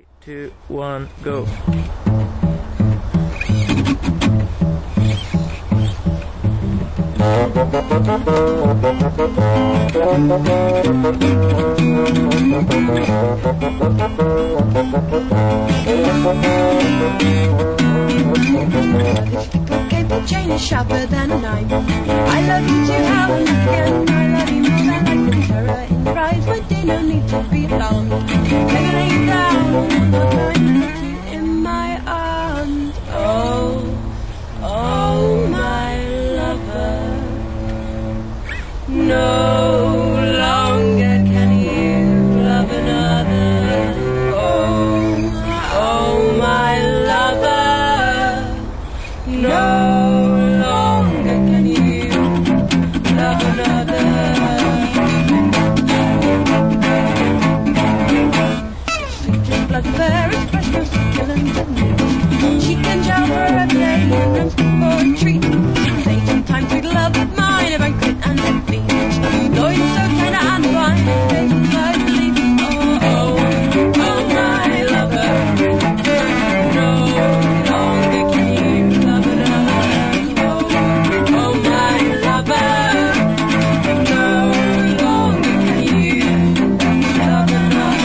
2, 1, go. Cable chain is sharper than a knife. I love you too, how and again. I love you more than I can terror in your eyes. But they no need to be alarmed. Take lay down, one more time, put you in my arms. Oh, oh, my lover. No longer can you love another. Oh, oh, my lover. No longer can you love another. Sweet and blood, fair expression, killing the moon. She can shower every day and runs for a treat. Taking time to love of mine, a banquet and a feast. Though you're so tender and fine, baby, I believe. Oh, oh, oh, my lover. No longer can you love another. Oh, oh, my lover. No longer can you love another.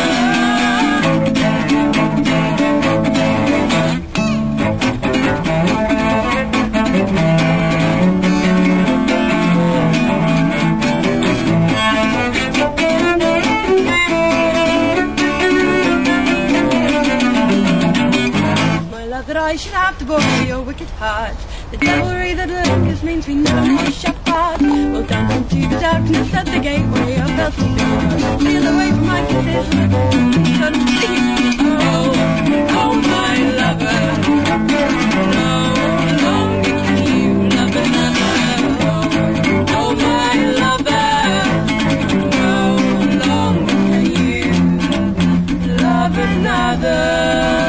That I should have to bore your wicked heart. The devilry that lurks means we never more shall part. We'll dance into the darkness at the gateway of hell's door. Steal away from my kisses and oh, oh, my lover. No longer can you love another. Oh, oh, my lover. No longer can you love another.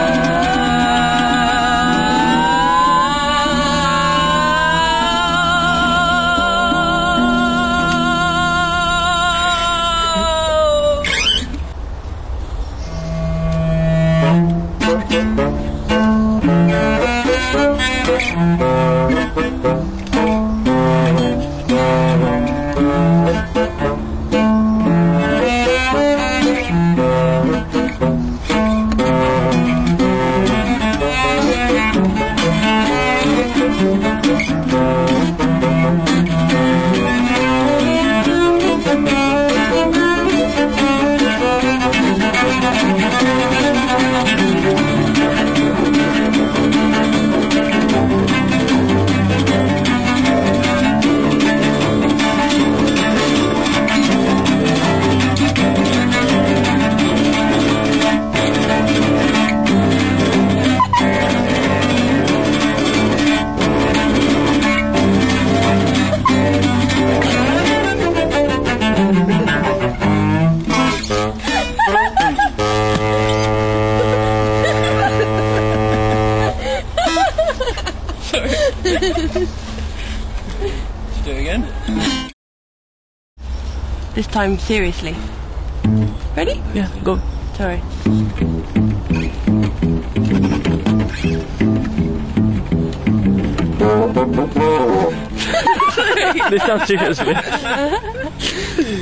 Do it again. This time, seriously. Ready? Yeah, go. Sorry. This sounds seriously.